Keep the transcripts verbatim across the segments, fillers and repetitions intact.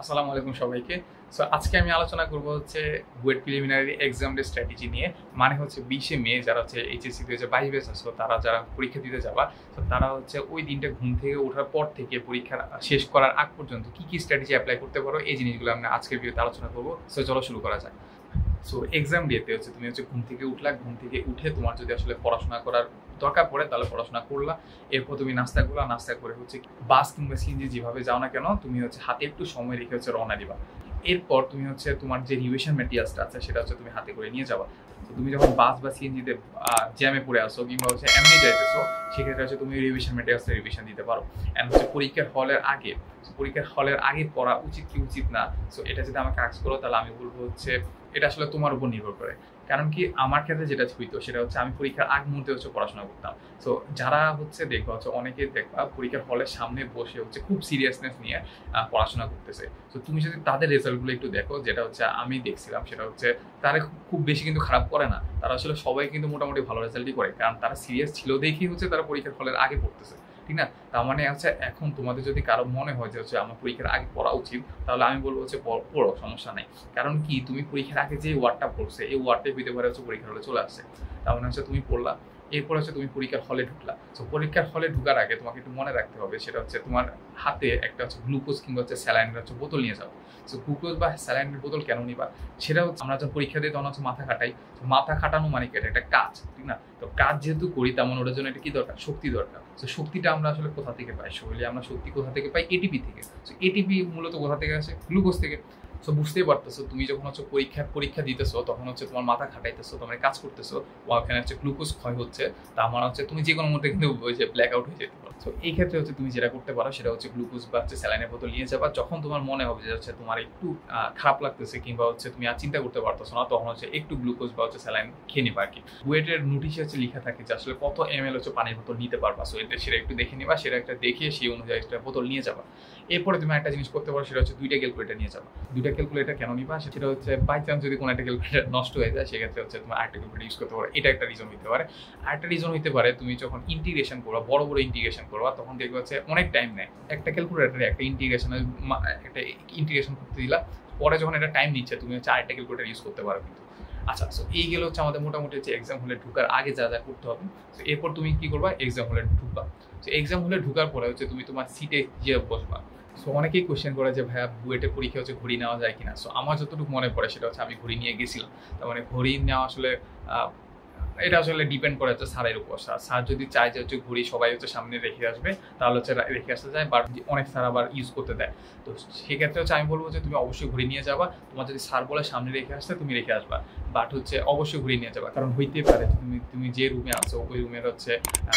আসসালামু আলাইকুম সবাইকে। সো আজকে আমি আলোচনা করব হচ্ছে BUET preliminary exam day strategy নিয়ে। মানে হচ্ছে বিশে মে যারা হচ্ছে এইচএসসি দুই হাজার বাইশ ব্যাচ আছে তারা যারা পরীক্ষা দিতে যাবা, তো তারা হচ্ছে ওই দিনটা ঘুম থেকে ওঠার পর থেকে পরীক্ষা শেষ করার আগ পর্যন্ত কি কি স্ট্র্যাটেজি অ্যাপ্লাই করতে পারো এই জিনিসগুলো আমরা আজকের ভিডিওতে আলোচনা করব। সো চলো শুরু করা যাক। সো এক্সাম ডেতে হচ্ছে তুমি হচ্ছে ঘুম থেকে উঠলা, ঘুম থেকে উঠে তোমার যদি আসলে পড়াশোনা করার দরকার পড়ে তাহলে পড়াশোনা করলা। এরপর তুমি নাস্তা করলা, নাস্তা করে হচ্ছে বাস কিংবা সিএনজি যেভাবে যাও না কেন তুমি হচ্ছে হাতে একটু সময় রেখে হচ্ছে রওনা দিবা। এরপর তুমি হচ্ছে তোমার যে রিভিশন ম্যাটেরিয়ালসটা আছে সেটা হচ্ছে তুমি হাতে করে নিয়ে যাবা। তো তুমি যখন বাস বা সিএনজিতে জ্যামে পড়ে আসো কিংবা হচ্ছে এমনি যাইতেছো, সেক্ষেত্রে হচ্ছে তুমি রিভিশন ম্যাটেরিয়ালসটা রিভিশন দিতে পারো। অ্যান্ড হচ্ছে পরীক্ষার হলের আগে পরীক্ষার হলের আগে পড়া উচিত কি উচিত না, সো এটা যদি আমাকে আস্ক করো তাহলে আমি বলবো হচ্ছে এটা আসলে তোমার উপর নির্ভর করে। কারণ কি আমার ক্ষেত্রে যেটা হইতো সেটা হচ্ছে আমি পরীক্ষার আগ মুহূর্তে হচ্ছে পড়াশোনা করতাম। সো যারা হচ্ছে দেখবা হচ্ছে অনেকে দেখবা পরীক্ষার হলের সামনে বসে হচ্ছে খুব সিরিয়াসনেস নিয়ে পড়াশোনা করতেছে। তো তুমি যদি তাদের রেজাল্টগুলো একটু দেখো, যেটা হচ্ছে আমি দেখছিলাম সেটা হচ্ছে তারা খুব বেশি কিন্তু খারাপ করে না, তারা আসলে সবাই কিন্তু মোটামুটি ভালো রেজাল্টই করে, কারণ তারা সিরিয়াস ছিল দেখেই হচ্ছে তারা পরীক্ষার হলের আগে পড়তেছে, ঠিক না? তার মানে হচ্ছে এখন তোমাদের যদি কারো মনে হয় যে হচ্ছে আমার পরীক্ষার আগে পড়া উচিত, তাহলে আমি বলবো হচ্ছে পড়ো, সমস্যা নাই। কারণ কি তুমি পরীক্ষার আগে যে ওয়ার্ডটা পড়ছে এই ওয়ার্ডটাই হইতে পারে হচ্ছে পরীক্ষার হলে চলে আসছে। তার মানে হচ্ছে তুমি পড়লা, এরপর হচ্ছে তুমি পরীক্ষার হলে ঢুকলা। তো পরীক্ষার হলে ঢুকার আগে তোমাকে একটু মনে রাখতে হবে সেটা হচ্ছে তোমার হাতে একটা হচ্ছে গ্লুকোজ কিংবা হচ্ছে স্যালাইনের হচ্ছে বোতল নিয়ে যাও। তো গ্লুকোজ বা স্যালাইনের বোতল কেন নিবা, সেটা হচ্ছে আমরা যখন পরীক্ষা দিই তখন হচ্ছে মাথা খাটাই। তো মাথা খাটানো মানে কি, এটা একটা কাজ, ঠিক না? তো কাজ যেহেতু করি তেমন ওটার জন্য এটা কি দরকার, শক্তি দরকার। তো শক্তিটা আমরা আসলে কোথা থেকে পাই, শরীরে আমরা শক্তি কোথা থেকে পাই, এটিপি থেকে। তো এটিপি মূলত কোথা থেকে আসে, গ্লুকোজ থেকে। সো বুঝতেই পারতেছো তুমি যখন হচ্ছে পরীক্ষা পরীক্ষা দিতেছো তখন হচ্ছে তোমার মাথা খাটাইতেছো, তোমার কাজ করতেছো, ওখানে হচ্ছে গ্লুকোজ ক্ষয় হচ্ছে। তা মানে হচ্ছে তুমি যে কোনো মুহূর্তে কিন্তু ওই যে ব্ল্যাক আউট হয়ে যেতে পারো। তো এই ক্ষেত্রে হচ্ছে তুমি যেটা করতে পারো সেটা হচ্ছে গ্লুকোজ বা হচ্ছে স্যালাইনের বোতল নিয়ে যাবা। যখন তোমার মনে হবে যে হচ্ছে তোমার একটু খারাপ লাগতেছে কিংবা হচ্ছে তুমি আর চিন্তা করতে পারতেছো না, তখন হচ্ছে একটু গ্লুকোজ বা হচ্ছে স্যালাইন খেয়ে নিবা আর কি। বুয়েটের নোটিশে হচ্ছে লেখা থাকে যে আসলে কত এম এল হচ্ছে পানির বোতল নিতে পারবা। সো এটা সেটা একটু দেখে নিবা, সেটা একটা দেখে সেই অনুযায়ী একটা বোতল নিয়ে যাবা। এরপরে তুমি একটা জিনিস করতে পারো সেটা হচ্ছে দুইটা ক্যালকুলেটার নিয়ে যাবা। দুইটা ক্যালকুলেটার কেন নিবা, সেটা হচ্ছে বাই চান্স যদি কোনো একটা ক্যালকুলেটার নষ্ট হয়ে যায় সেক্ষেত্রে হচ্ছে তোমার আরেকটা ক্যালকুলেটার ইউজ করতে পারো। এটা একটা রিজন হতে পারে। আরেকটা রিজন হতে পারে তুমি যখন ইন্টিগ্রেশন করবা, বড় বড় ইন্টিগ্রেশন করবা, তখন দেখবে হচ্ছে অনেক টাইম নেয়। একটা ক্যালকুলেটারে একটা ইন্টিগ্রেশন একটা ইন্টিগ্রেশন করতে দিলা, পরে যখন এটা টাইম নিচ্ছে তুমি হচ্ছে আরেকটা ক্যালকুলেটার ইউজ করতে পারো কিন্তু। আচ্ছা, সো এই গেলে হচ্ছে আমাদের মোটামুটি হচ্ছে এক্সাম হলে ঢুকার আগে যা যা করতে হবে। তো এরপর তুমি কি করবা, এক্সাম হলে ঢুকবা। তো এক্সাম হলে ঢুকার পরে হচ্ছে তুমি তোমার সিটে গিয়ে বসবা। সো অনেকেই কোয়েশ্চেন করে যে ভাইয়া বুয়েটের পরীক্ষা হচ্ছে ঘড়ি নেওয়া যায় কিনা। সো আমার যতটুকু মনে পড়ে সেটা হচ্ছে আমি ঘড়ি নিয়ে গেছিলাম। তার মানে ঘড়ি নেওয়া আসলে এটা আসলে ডিপেন্ড করে হচ্ছে স্যারের উপর। স্যার যদি চায় যে হচ্ছে ঘড়ি সবাই হচ্ছে সামনে রেখে আসবে তাহলে হচ্ছে রেখে আসতে যায়, বাট অনেক স্যার আবার ইউজ করতে দেয়। তো সেক্ষেত্রে হচ্ছে আমি বলবো যে তুমি অবশ্যই ঘড়ি নিয়ে যাবা। তোমার যদি স্যার বলে সামনে রেখে আসতে তুমি রেখে আসবা, বাট হচ্ছে অবশ্যই ঘড়ি নিয়ে যাবা। কারণ হইতে পারে তুমি তুমি যে রুমে আছো ওই রুমের হচ্ছে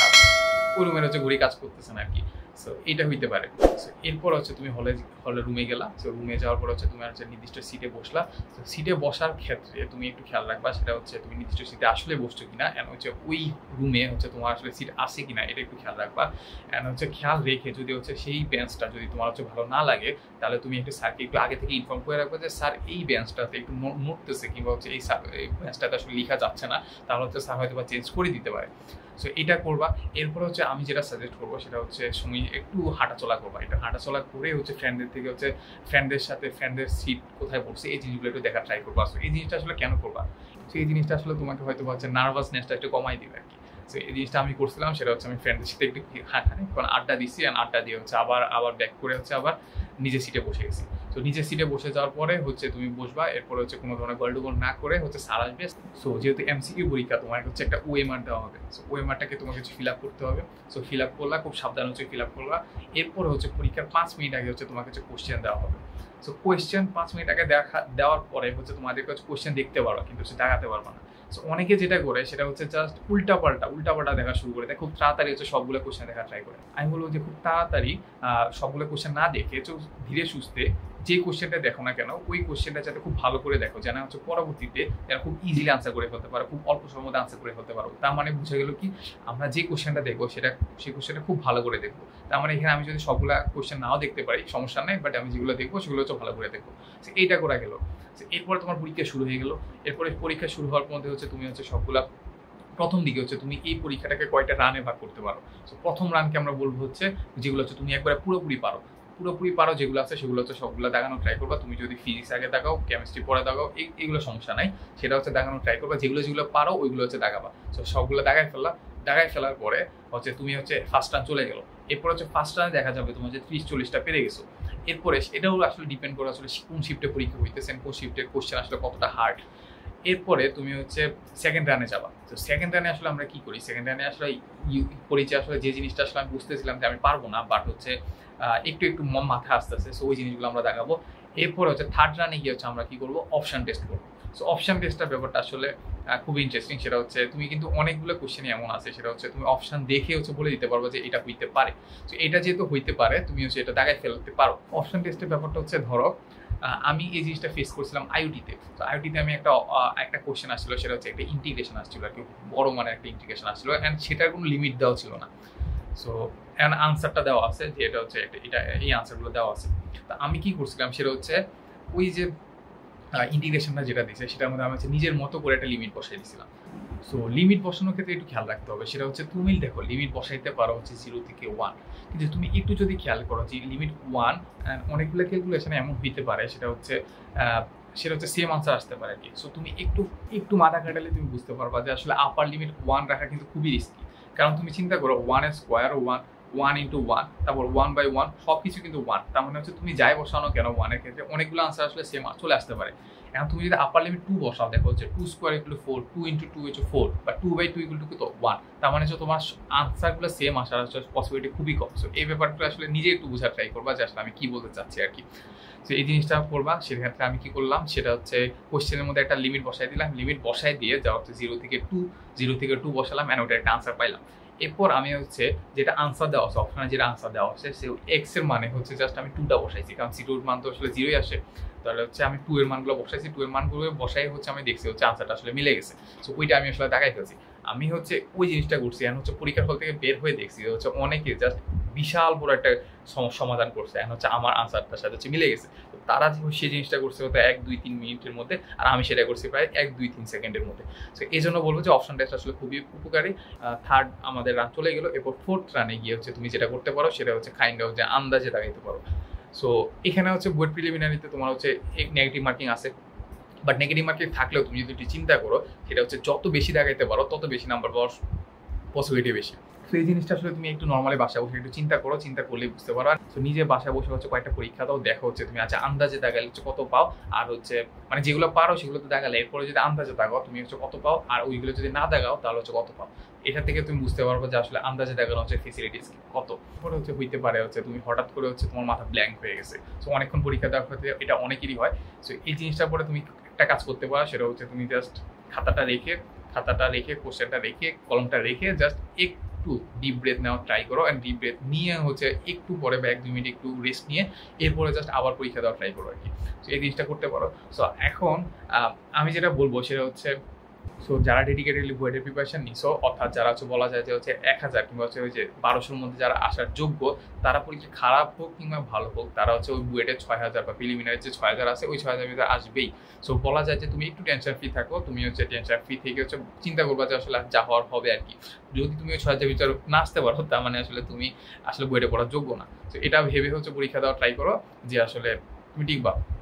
ওই রুমের হচ্ছে ঘড়ি কাজ করতেছে না আর কি। সো এটা হইতে পারে। সো এরপর হচ্ছে তুমি হলে হলে রুমে গেলা। সো রুমে যাওয়ার পর হচ্ছে তুমি হচ্ছে নির্দিষ্ট সিটে বসলা। তো সিটে বসার ক্ষেত্রে তুমি একটু খেয়াল রাখবা সেটা হচ্ছে তুমি নির্দিষ্ট সিটে আসলে বসছো কিনা, এন্ড হচ্ছে ওই রুমে হচ্ছে তোমার আসলে সিট আছে কিনা এটা একটু খেয়াল রাখবা। এন্ড হচ্ছে খেয়াল রেখে যদি হচ্ছে সেই বেঞ্চটা যদি তোমার হচ্ছে ভালো না লাগে তাহলে তুমি একটু স্যারকে একটু আগে থেকে ইনফর্ম করে রাখবে যে স্যার এই বেঞ্চটাতে একটু নড়তেছে কিংবা হচ্ছে এই এই বেঞ্চটাতে আসলে লেখা যাচ্ছে না, তাহলে হচ্ছে স্যার হয়তো বা চেঞ্জ করে দিতে পারে। সো এটা করবা। এরপর হচ্ছে আমি যেটা সাজেস্ট করবো সেটা হচ্ছে সময় একটু হাঁটাচলা করবা। এটা হাঁটাচলা করে হচ্ছে ফ্রেন্ডদের থেকে হচ্ছে ফ্রেন্ডদের সাথে ফ্রেন্ডদের সিট কোথায় পড়ছে এই জিনিসগুলো একটু দেখা ট্রাই করবা। সো এই জিনিসটা আসলে কেন করবা, তো এই জিনিসটা আসলে তোমাকে হয়তো হচ্ছে নার্ভাসনেসটা একটু কমাই দিবে আর কি। সো এই জিনিসটা আমি করছিলাম, সেটা হচ্ছে আমি ফ্রেন্ডদের সাথে একটু খানিকক্ষণ আড্ডা দিচ্ছি, আর আড্ডা দিয়ে হচ্ছে আবার আবার ব্যাক করে হচ্ছে আবার নিজের সিটে বসে গেছি। তো নিজের সিটে বসে যাওয়ার পরে হচ্ছে তুমি বসবা। এরপর হচ্ছে কোনো ধরনের গন্ডগোল না করে হচ্ছে স্যার আসবে। সো যেহেতু এমসিকিউ পরীক্ষা তোমার হচ্ছে একটা ওএমআর দেওয়া হবে। সো ওএমআরটাকে তোমাকে হচ্ছে ফিল আপ করতে হবে। সো ফিল আপ করলা, খুব সাবধান হচ্ছে ফিল আপ করবা। এরপর হচ্ছে পরীক্ষার পাঁচ মিনিট আগে হচ্ছে তোমাকে হচ্ছে কোয়েশ্চেন দেওয়া হবে। সো কোয়েশ্চেন পাঁচ মিনিট আগে দেখা দেওয়ার পরে হচ্ছে তোমাদেরকে হচ্ছে কোয়েশ্চেন দেখতে পারবা কিন্তু হচ্ছে দেখাতে পারবা না। সো অনেকে যেটা করে সেটা হচ্ছে জাস্ট উল্টা পাল্টা উল্টা পাল্টা দেখা শুরু করে দেয়, খুব তাড়াতাড়ি হচ্ছে সবগুলো কোয়েশ্চেন দেখা ট্রাই করে। আমি বলবো যে খুব তাড়াতাড়ি সবগুলো কোয়েশ্চেন না দেখে ধীরে সুস্থে যে কোয়েশ্চেনটা দেখো না কেন ওই কোয়েশ্চেনটা যাতে খুব ভালো করে দেখো, যেন হচ্ছে পরবর্তীতে যারা খুব ইজিলি আনসার করে ফেলতে পারো, খুব অল্প সময়ের মধ্যে আনসার করে ফেলতে পারো। তার মানে বুঝে গেল কি আমরা যে কোয়েশ্চেনটা দেখবো সেটা সেই কোয়েশ্চেনটা খুব ভালো করে দেখবো। তার মানে এখানে আমি যদি সবগুলা কোয়েশ্চেন নাও দেখতে পারি সমস্যা নেই, বাট আমি যেগুলো দেখবো সেগুলো হচ্ছে ভালো করে দেখবো। এইটা করা গেল। এরপরে তোমার পরীক্ষা শুরু হয়ে গেল। এরপরে পরীক্ষা শুরু হওয়ার মধ্যে হচ্ছে তুমি হচ্ছে সবগুলা প্রথম দিকে হচ্ছে তুমি এই পরীক্ষাটাকে কয়টা রানে ভাগ করতে পারো। তো প্রথম রানকে আমরা বলবো হচ্ছে যেগুলো হচ্ছে তুমি একবারে পুরোপুরি পারো। পুরোপুরি পারো যেগুলো আছে সেগুলো হচ্ছে সবগুলো দেখানো ট্রাই করবা। তুমি যদি ফিজিক্স আগে দেখাও, কেমিস্ট্রি পরে দেখাও, এইগুলো সমস্যা নাই, সেটা হচ্ছে দেখানো ট্রাই করবা। যেগুলো যেগুলো পারো ওইগুলো হচ্ছে দেখাবা। তো সবগুলো দেখাই ফেললা, দেখাই ফেলার পরে হচ্ছে তুমি হচ্ছে ফার্স্ট রান চলে গেলো। এরপর হচ্ছে ফার্স্ট রানে দেখা যাবে তুমি হচ্ছে ত্রিশ চল্লিশটা পেরে গেছো। এরপরে এটাও আসলে ডিপেন্ড করে আসলে কোন শিফটে পরীক্ষা হইতেছে, কোন শিফটের কোশ্চেন আসলে কতটা হার্ড। এরপরে তুমি হচ্ছে সেকেন্ড রানে যাবা। তো সেকেন্ড রানে আসলে আমরা কি করি, সেকেন্ড রানে আসলে পরিচয় আসলে যে জিনিসটা আসলে আমি বুঝতেছিলাম যে আমি পারবো না, বাট হচ্ছে একটু একটু মাথা আসতেছে, সো ওই জিনিসগুলো আমরা দেখাবো। এরপরে হচ্ছে থার্ড রানে গিয়ে হচ্ছে আমরা কি করবো, অপশন টেস্ট করবো। সো অপশন টেস্টটার ব্যাপারটা আসলে খুব ইন্টারেস্টিং। সেটা হচ্ছে তুমি কিন্তু অনেকগুলো কোশ্চেনই এমন আছে, সেটা হচ্ছে তুমি অপশন দেখে হচ্ছে বলে দিতে পারবো যে এটা হইতে পারে। তো এটা যেহেতু হইতে পারে তুমি হচ্ছে এটা দেখায় ফেলতে পারো। অপশন টেস্টের ব্যাপারটা হচ্ছে ধরো আমি এই জিনিসটা ফেস করছিলাম আইওটিতে। তো আইওটিতে আমি একটা একটা কোশ্চেন আসছিল, সেটা হচ্ছে একটা ইন্টিগ্রেশন আসছিল আর কি, বড় মানের একটা ইন্টিগ্রেশন আসছিল, অ্যান্ড সেটার কোনো লিমিট দেওয়া ছিল না। সো অ্যান্ড আনসারটা দেওয়া আছে যে এটা হচ্ছে এটা এই আনসারগুলো দেওয়া আছে। তা আমি কি করছিলাম, সেটা হচ্ছে ওই যে ইন্টিগ্রেশনটা যেটা দিয়েছে সেটার মধ্যে আমি হচ্ছে নিজের মতো করে একটা লিমিট বসাই দিয়েছিলাম। সো লিমিট বসানোর ক্ষেত্রে একটু খেয়াল রাখতে হবে, সেটা হচ্ছে তুমি দেখো লিমিট বসাইতে পারো হচ্ছে জিরো থেকে ওয়ান, কিন্তু তুমি একটু যদি খেয়াল করো যে লিমিট ওয়ান অনেকগুলো ক্যালকুলেশনে এমন হইতে পারে সেটা হচ্ছে সেটা হচ্ছে সেম আনসার আসতে পারে আর কি। সো তুমি একটু একটু মাথা কাটালে তুমি বুঝতে পারবা যে আসলে আপার লিমিট ওয়ান রাখা কিন্তু খুবই রিস্কি। কারণ তুমি চিন্তা করো ওয়ানের square one, one into one, তারপর ওয়ান বাই ওয়ান, সব কিছু কিন্তু ওয়ান। তার মানে হচ্ছে তুমি যাই বসানো কেন ওয়ানের ক্ষেত্রে অনেকগুলো আনসার আসলে সেম চলে আসতে পারে। এখন তুমি যদি আপার লিমিট টু বসাও, দেখো হচ্ছে two square equal four, two into two into four, বা two by two equal two কত ওয়ান। তার মানে হচ্ছে তোমার আনসারগুলো সেম আসার পসিবিলিটি খুবই কম। সো এই ব্যাপারটা আসলে নিজে একটু বোঝার ট্রাই করবা যে আসলে আমি কি বলতে চাচ্ছি আর কি। তো এই জিনিসটা করবা। সেক্ষেত্রে আমি কি করলাম, সেটা হচ্ছে কোশ্চেনের মধ্যে একটা লিমিট বসাই দিলাম, লিমিট বসাই দিয়ে যা হচ্ছে জিরো থেকে টু, জিরো থেকে টু বসালাম, অ্যান্ড ওটা একটা আনসার পাইলাম। এরপর আমি হচ্ছে যেটা আনসার দেওয়া আছে, অপশনে যেটা আনসার দেওয়া আছে সে এক্স এর মানে হচ্ছে জাস্ট আমি টুটা বসাইছি, কারণ জিরোর মান তো আসলে জিরোই আসে। তাহলে হচ্ছে আমি টু এর মানগুলো বসাইছি, টু এর মানগুলো বসাই হচ্ছে আমি দেখছি হচ্ছে আনসারটা আসলে মিলে গেছে। সো ওইটা আমি আসলে দেখাই ফেলছি। আমি হচ্ছে ওই জিনিসটা করছি, এখন হচ্ছে পরীক্ষার হল থেকে বের হয়ে দেখছি হচ্ছে অনেকে জাস্ট বিশাল বড় একটা সমাধান করছে, এখন হচ্ছে আমার আনসারটার সাথে হচ্ছে মিলে গেছে। তো তারা সেই জিনিসটা করছে হয়তো এক দুই তিন মিনিটের মধ্যে, আর আমি সেটা করছি প্রায় এক দুই তিন সেকেন্ডের মধ্যে। তো এই জন্য বলবো যে অপশন টেস্ট আসলে খুবই উপকারী। থার্ড আমাদের রান চলে গেলো। এরপর ফোর্থ রানে গিয়ে হচ্ছে তুমি যেটা করতে পারো সেটা হচ্ছে কাইন্ড অফ যে আন্দাজে দাঁড়াইতে পারো। সো এখানে হচ্ছে বুয়েট প্রিলিমিনারিতে তোমার হচ্ছে এক নেগেটিভ মার্কিং আছে, বাট নেগেটিভ মার্কিং থাকলেও তুমি যদি একটু চিন্তা করো সেটা হচ্ছে যত বেশি দেখাইতে পারো তত বেশি নাম্বার পাওয়ার পসিবিলিটি বেশি। তো এই জিনিসটা আসলে তুমি একটু নর্মালি বাসায় বসে একটু চিন্তা করো, চিন্তা করলেই বুঝতে পারো। তো নিজে বাসায় বসে হচ্ছে কয়েকটা পরীক্ষা দাও, দেখো হচ্ছে তুমি আচ্ছা আন্দাজে দেখালে হচ্ছে কত পাও, আর হচ্ছে মানে যেগুলো পারো সেগুলো তো দেখালে, এরপরে যদি আন্দাজে দেখাও তুমি হচ্ছে কত পাও, আর ওইগুলো যদি না দেখাও তাহলে হচ্ছে কত পাও। এটা থেকে তুমি বুঝতে পারবো যে আসলে আন্দাজে দেখানো হচ্ছে ফেসিলিটিস কত। পরে হচ্ছে হইতে পারে হচ্ছে তুমি হঠাৎ করে হচ্ছে তোমার মাথা ব্ল্যাঙ্ক হয়ে গেছে। সো অনেকক্ষণ পরীক্ষা দেওয়ার ক্ষেত্রে এটা অনেকেরই হয়। সো এই জিনিসটার পরে তুমি একটা কাজ করতে পারো, সেটা হচ্ছে তুমি জাস্ট খাতাটা রেখে খাতাটা রেখে কোশ্চেনটা রেখে কলমটা রেখে জাস্ট একটু ডিপ ব্রেথ নেওয়া ট্রাই করো, অ্যান্ড ডিপ ব্রেথ নিয়ে হচ্ছে একটু পরে বা এক দুই মিনিট একটু রেস্ট নিয়ে এরপরে জাস্ট আবার পরীক্ষা দেওয়া ট্রাই করো আর কি। সো এই জিনিসটা করতে পারো। সো এখন আমি যেটা বলবো সেটা হচ্ছে সো যারা ডেডিকেটেডলি বুয়েটের প্রিপারেশন নিছো, অর্থাৎ যারা হচ্ছে বলা যায় যে হচ্ছে এক হাজার কিংবা হচ্ছে ওই যে বারোশোর মধ্যে যারা আসার যোগ্য, তারা পরীক্ষা খারাপ হোক কিংবা ভালো হোক তারা হচ্ছে ওই বুয়েটের ছয় হাজার বা প্রিলিমিনারি যে ছয় হাজার আছে ওই ছয় হাজার ভিতরে আসবেই। সো বলা যায় যে তুমি একটু টেনশন ফ্রি থাকো, তুমি হচ্ছে টেনশন ফ্রি থেকে হচ্ছে চিন্তা করবা যে আসলে যা হওয়ার হবে আর কি। যদি তুমি ওই ছয় হাজার ভিতরে না আসতে পারো তার মানে আসলে তুমি আসলে বুয়েটে পড়ার যোগ্য না। তো এটা ভেবে হচ্ছে পরীক্ষা দেওয়া ট্রাই করো যে আসলে তুমি টিকবা।